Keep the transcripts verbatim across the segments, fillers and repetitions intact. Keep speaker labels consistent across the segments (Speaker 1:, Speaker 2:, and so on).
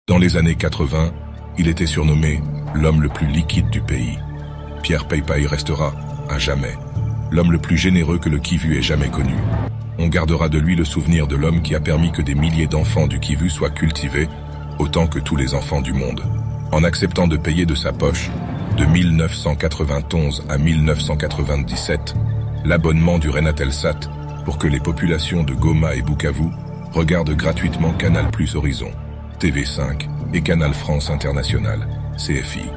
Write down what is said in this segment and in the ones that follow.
Speaker 1: Dans les années quatre-vingt, il était surnommé l'homme le plus liquide du pays. Pierre Pei-Pei restera, à jamais, l'homme le plus généreux que le Kivu ait jamais connu. On gardera de lui le souvenir de l'homme qui a permis que des milliers d'enfants du Kivu soient cultivés, autant que tous les enfants du monde. En acceptant de payer de sa poche, de mille neuf cent quatre-vingt-onze à mille neuf cent quatre-vingt-dix-sept, l'abonnement du Renatelsat pour que les populations de Goma et Bukavu regardent gratuitement Canal plus Horizon, T V cinq et Canal France International, C F I.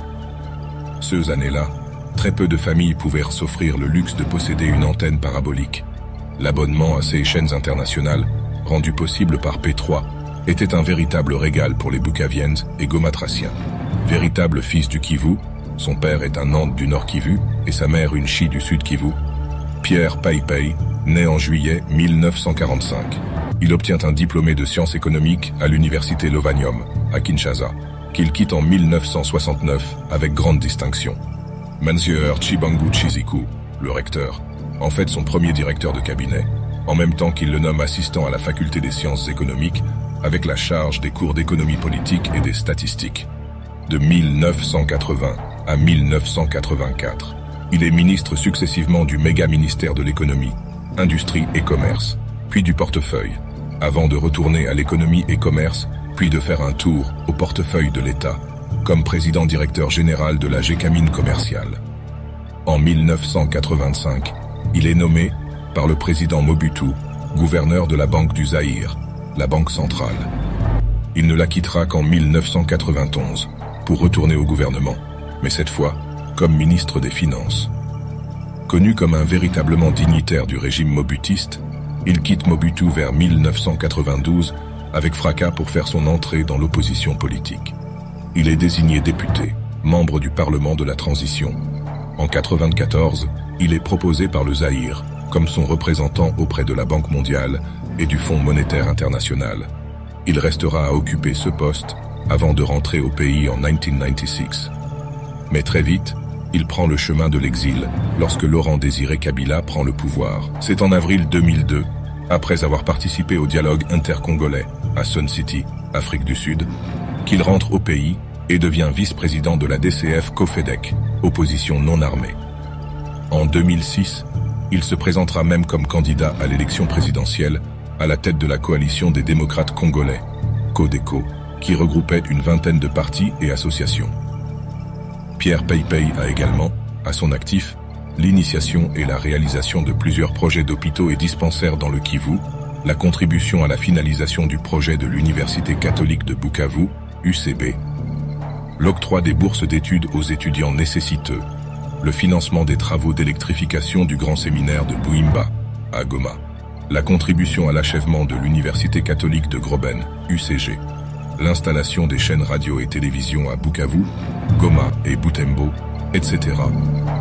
Speaker 1: Ces années-là, très peu de familles pouvaient s'offrir le luxe de posséder une antenne parabolique. L'abonnement à ces chaînes internationales, rendu possible par P trois, était un véritable régal pour les Bukaviennes et Gomatraciens. Véritable fils du Kivu, son père est un Nande du Nord Kivu et sa mère une Chi du Sud Kivu, Pierre Pei-Pei naît en juillet mille neuf cent quarante-cinq. Il obtient un diplômé de sciences économiques à l'université Lovanium, à Kinshasa, qu'il quitte en mille neuf cent soixante-neuf avec grande distinction. Monsieur Chibangu Chiziku, le recteur, en fait son premier directeur de cabinet, en même temps qu'il le nomme assistant à la faculté des sciences économiques, avec la charge des cours d'économie politique et des statistiques. De mille neuf cent quatre-vingts à mille neuf cent quatre-vingt-quatre, il est ministre successivement du méga-ministère de l'économie, industrie et commerce, puis du portefeuille, avant de retourner à l'économie et commerce, puis de faire un tour au portefeuille de l'État, comme président directeur général de la Gécamine commerciale. En mille neuf cent quatre-vingt-cinq, il est nommé, par le président Mobutu, gouverneur de la Banque du Zaïre, la banque centrale. Il ne la quittera qu'en mille neuf cent quatre-vingt-onze, pour retourner au gouvernement, mais cette fois, comme ministre des Finances. Connu comme un véritablement dignitaire du régime mobutiste, il quitte Mobutu vers mille neuf cent quatre-vingt-douze avec fracas pour faire son entrée dans l'opposition politique. Il est désigné député, membre du Parlement de la Transition. En quatre-vingt-quatorze, il est proposé par le Zaïre comme son représentant auprès de la Banque mondiale et du Fonds monétaire international. Il restera à occuper ce poste avant de rentrer au pays en mille neuf cent quatre-vingt-seize. Mais très vite, il prend le chemin de l'exil lorsque Laurent Désiré Kabila prend le pouvoir. C'est en avril deux mille deux, après avoir participé au dialogue intercongolais à Sun City, Afrique du Sud, qu'il rentre au pays et devient vice-président de la D C F Cofedec, opposition non armée. En deux mille six, il se présentera même comme candidat à l'élection présidentielle à la tête de la coalition des démocrates congolais, Codeco, qui regroupait une vingtaine de partis et associations. Pierre Pei-Pei a également, à son actif, l'initiation et la réalisation de plusieurs projets d'hôpitaux et dispensaires dans le Kivu, la contribution à la finalisation du projet de l'Université catholique de Bukavu, U C B, l'octroi des bourses d'études aux étudiants nécessiteux, le financement des travaux d'électrification du grand séminaire de Buimba, à Goma, la contribution à l'achèvement de l'Université catholique de Groben, U C G, l'installation des chaînes radio et télévision à Bukavu, Goma et Butembo, et cetera.